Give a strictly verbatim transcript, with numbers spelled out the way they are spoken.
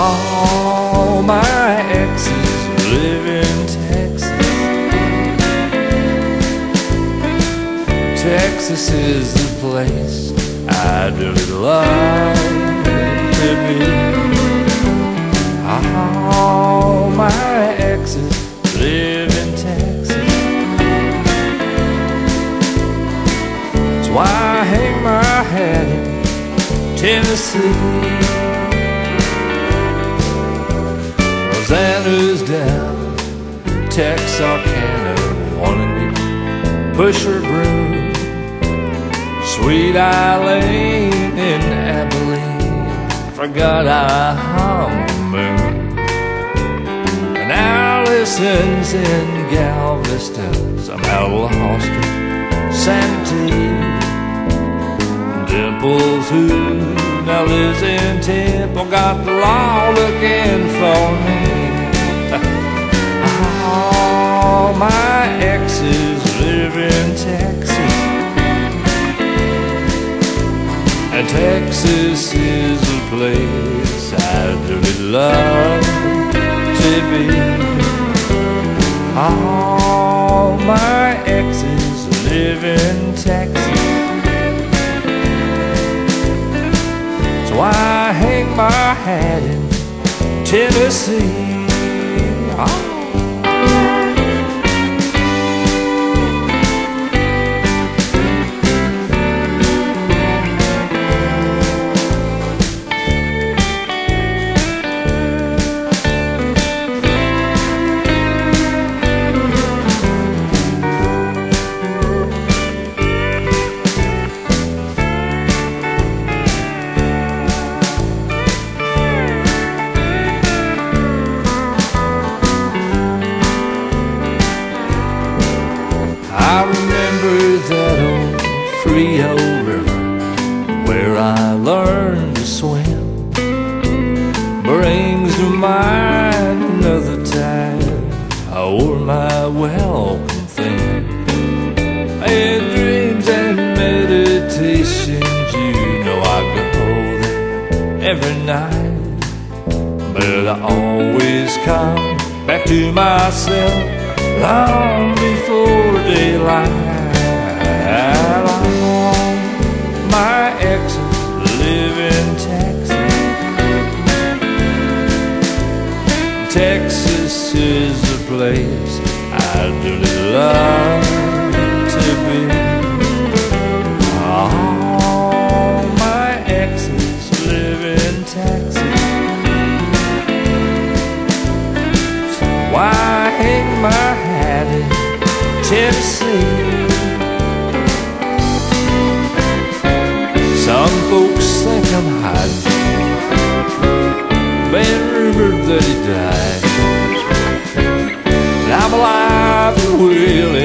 All my exes live in Texas. Texas is the place I'd really love to be. All my exes live in Texas. That's why I hang my hat in Tennessee. Rosanna's down Texarkana, wanting me to push her broom. Sweet Eileen in Abilene forgot I hung the moon. And Allison's in Galveston somehow lost her sanity. Dimples, who now lives in Temple, got the law looking for me. All my exes live in Texas, and Texas is the place I'd really love to be. All my exes live in Texas. So I hang my hat in Tennessee. Oh. I remember that old Frio River where I learned to swim. Brings to mind another time I wore my welcome thin. I had dreams and meditations, you know I go there every night. But I always come back to myself long before daylight. All my exes live in Texas. Texas is the place I'd really love to be. All my exes live in Texas. So why hang my hat in Tennessee? Some folks think I'm hiding. Been rumored that he died, but I'm alive and well